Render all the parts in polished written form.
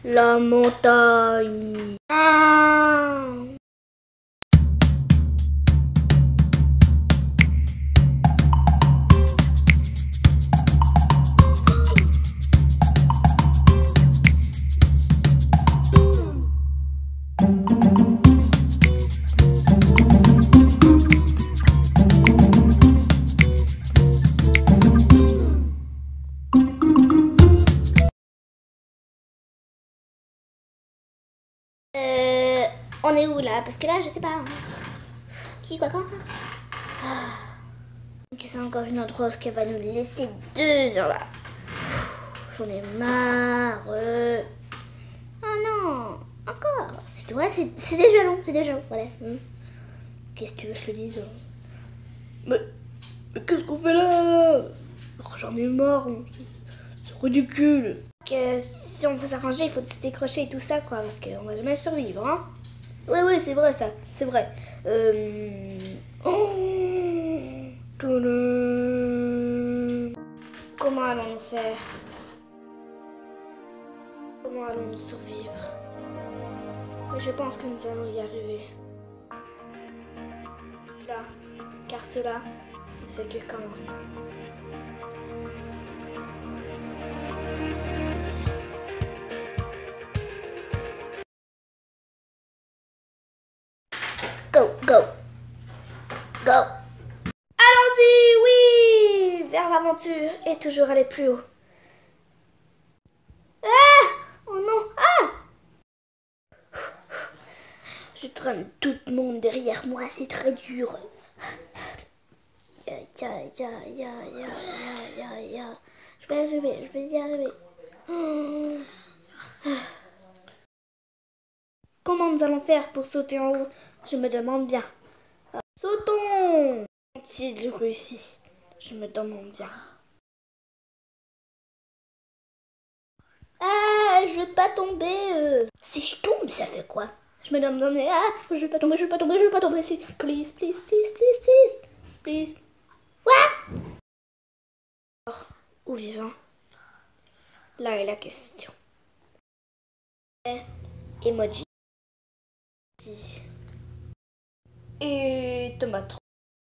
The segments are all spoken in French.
La montagne. Ah. On est où là? Parce que là, je sais pas. Qui, quoi, quand? C'est encore une autre rose qui va nous laisser 2 heures là. J'en ai marre. Oh non, encore. Tu vois, c'est déjà long, voilà. Qu'est-ce que tu veux que je te dise? Mais qu'est-ce qu'on fait là? Oh, j'en ai marre. C'est ridicule. Que si on veut s'arranger, il faut se décrocher et tout ça, quoi, parce qu'on va jamais survivre, hein. Oui, c'est vrai, ça, c'est vrai. Comment allons-nous faire? Comment allons-nous survivre? Mais je pense que nous allons y arriver. Là, car cela ne fait que commencer. Go! Allons-y, oui! Vers l'aventure et toujours aller plus haut. Ah! Oh non! Ah! Je traîne tout le monde derrière moi, c'est très dur. Je vais y arriver. Comment nous allons faire pour sauter en haut? Je me demande bien. Sautons! S'il réussit, je me demande bien. Ah, je vais pas tomber. Si je tombe, ça fait quoi? Je me demande, ah, je vais pas tomber, si. Please. What? Mort ou vivant? Là est la question. Emoji. Et tomate.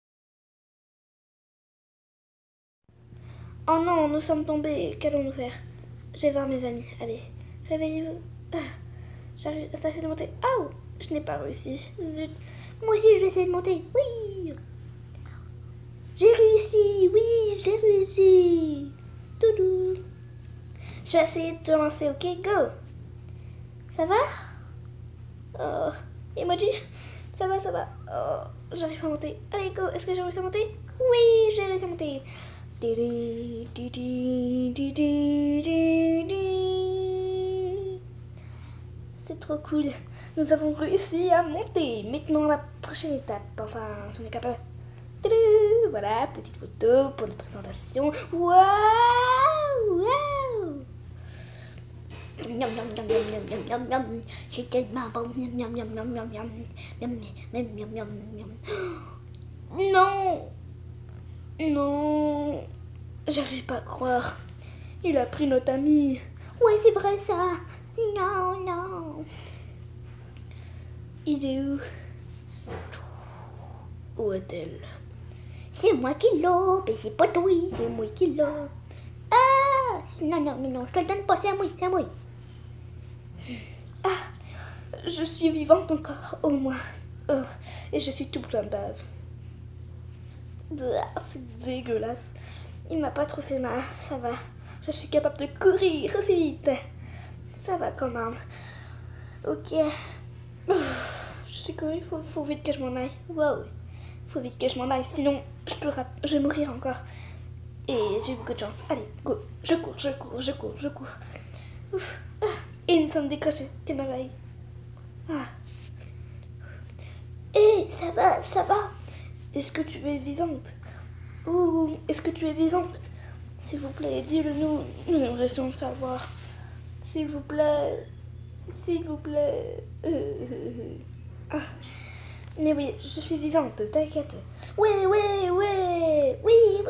Oh non, nous sommes tombés. Qu'allons-nous faire? Je vais voir mes amis. Allez, réveillez-vous. J'arrive à essayer de monter. Oh, je n'ai pas réussi. Zut. Moi aussi, je vais essayer de monter. Oui. J'ai réussi. Oui, j'ai réussi. Doudou. Je vais essayer de te lancer, ok? Go. Ça va? Oh, emoji. Ça va. Oh, j'arrive pas à monter. Allez, go. Est-ce que j'ai réussi à monter? Oui, j'ai réussi à monter. C'est trop cool. Nous avons réussi à monter. Maintenant, la prochaine étape. Enfin, si on est capable. Voilà, petite photo pour notre présentation. Waouh! C'est tellement bon. Non, j'arrive pas à croire. Il a pris notre ami. Ouais, c'est vrai ça. Non. Il est où? Où est-elle? C'est moi qui l'ai, mais c'est pas toi, c'est moi qui l'ai. Ah, non, je te le donne pas, c'est à moi. Ah, je suis vivante encore, au moins. Oh, et je suis tout plein de bave. C'est dégueulasse. Il m'a pas trop fait mal, ça va. Je suis capable de courir aussi vite. Ça va quand même. Ok. Je suis couru, faut vite que je m'en aille. Wow. Faut vite que je m'en aille, sinon je vais mourir encore. Et j'ai beaucoup de chance. Allez, go. Je cours. Ouf. Ah. Et nous sommes décrochés. Quelle merveille. Ah. Hé, ça va. Est-ce que tu es vivante? Ou est-ce que tu es vivante? S'il vous plaît, dis-le nous. Nous aimerions savoir. S'il vous plaît. Ah. Mais oui, je suis vivante, t'inquiète. Oui.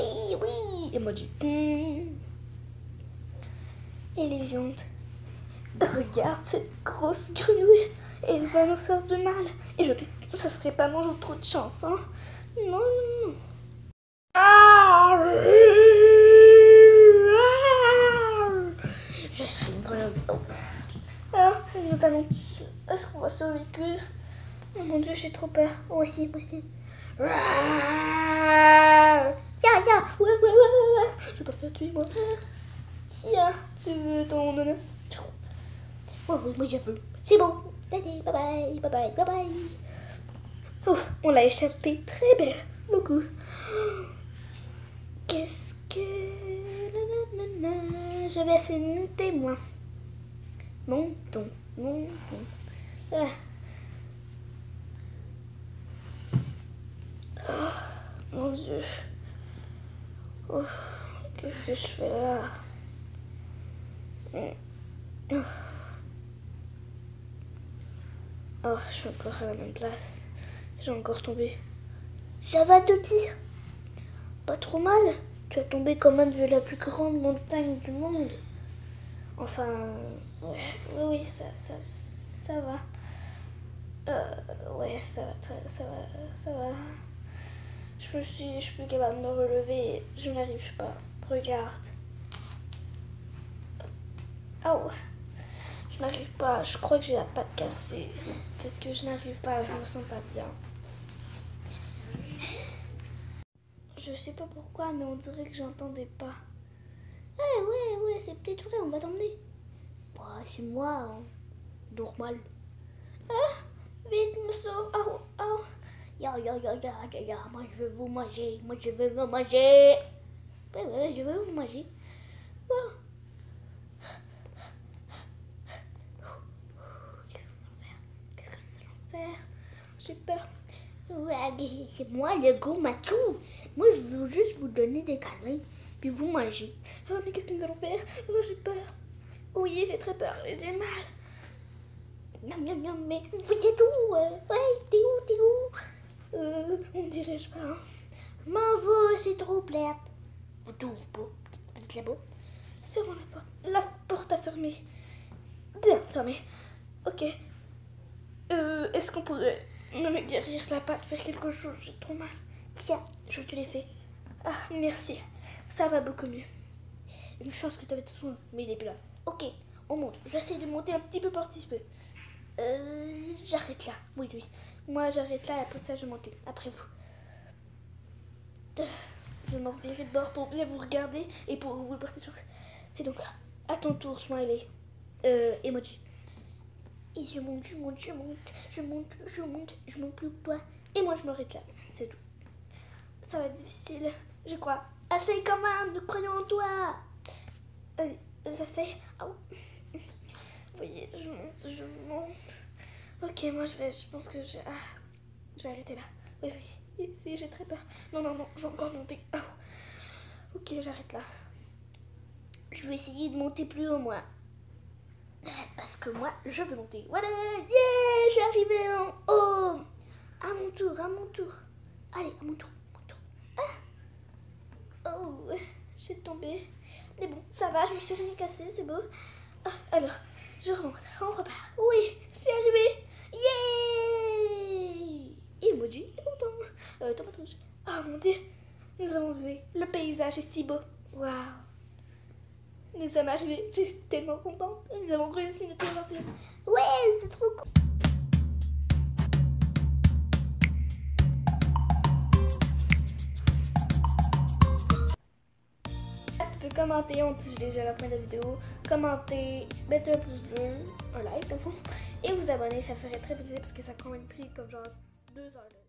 Emoji. Elle est vivante. Regarde cette grosse grenouille. Elle va nous faire de mal. Et ça serait pas manger trop de chance, hein. Non, non, non. Je suis une grenouille. Oh. Ah, nous allons... Est-ce qu'on va survivre? Oh mon dieu, j'ai trop peur. Moi aussi, moi aussi. Ya, ya. Ouais. Je vais pas faire tuer, moi. Tiens, tu veux ton ananas? Oh oui, moi je veux. C'est bon. Allez, bye bye. Ouf, on l'a échappé très bien. Beaucoup. Qu'est-ce que... Je vais essayer de monter, moi. Montons. Ah. Oh, mon Dieu. Oh, qu'est-ce que je fais là? Oh, je suis encore à la même place. J'ai encore tombé. Ça va, Toti? Pas trop mal? Tu as tombé quand même de la plus grande montagne du monde. Enfin, oui, ça va. Ouais, ça va. Je suis plus capable de me relever. Je n'arrive pas. Regarde. Oh, je n'arrive pas. Je crois que j'ai la patte cassée. Parce que je n'arrive pas. Je me sens pas bien. Je sais pas pourquoi, mais on dirait que j'entendais pas. Ouais, c'est peut-être vrai. On va t'emmener. Bah, c'est moi, hein. Normal. Ah, vite, me sauve. Oh. Ya, moi je veux vous manger. Ouais, je veux vous manger. Oh. Qu'est-ce que nous allons faire? J'ai peur. Ouais, c'est moi le gros matou. Moi je veux juste vous donner des câlins. Puis vous manger. Oh, mais qu'est-ce que nous allons faire? Oh, j'ai peur. Oui, j'ai très peur. J'ai mal. Miam, mais vous êtes où? Ouais, t'es où? On dirait je pas. M'en va, c'est trop plate. Vous t'ouvrez pas. Vous êtes là-bas. Fermons la porte. La porte a fermé. Bien fermée. Ok. Est-ce qu'on pourrait me guérir la patte, faire quelque chose? J'ai trop mal. Tiens, je te l'ai fait. Ah, merci. Ça va beaucoup mieux. Une chance que tu avais tout son, mais il est plus là. Ok, on monte. J'essaie de monter un petit peu par petit peu. J'arrête là. Oui. Moi, j'arrête là et après ça, je monte. Après vous. Je m'en reviendrai de bord pour bien vous regarder et pour vous porter chance. Et donc, à ton tour, Smiley. Emoji. Et je monte plus que toi. Et moi, je m'arrête là. C'est tout. Ça va être difficile, je crois. Ashley, comment? Nous croyons en toi. Allez, j'essaie. Oh. Oui, je monte. Ok, moi je pense que je vais arrêter là. Oui, ici j'ai très peur. Non, je vais encore monter. Oh. Ok, j'arrête là. Je vais essayer de monter plus haut, moi. Parce que moi, je veux monter. Voilà, yeah, j'ai arrivé en haut. À mon tour. Allez, à mon tour. Ah. Oh, j'ai tombé. Mais bon, ça va, je me suis rien cassé, c'est beau. Ah, alors, je remonte, on repart. Oui, c'est arrivé. Yeah. Emoji est content. Tomate rouge. Oh mon dieu, nous avons vu. Le paysage est si beau. Waouh. Nous sommes arrivés, je suis tellement contente. Nous avons réussi notre aventure. Ouais, c'est trop cool. Tu peux commenter, on touche déjà à la fin de la vidéo. Commenter, mettre un pouce bleu, un like au fond. Et vous abonner, ça ferait très plaisir parce que ça a quand même pris comme genre 2 heures.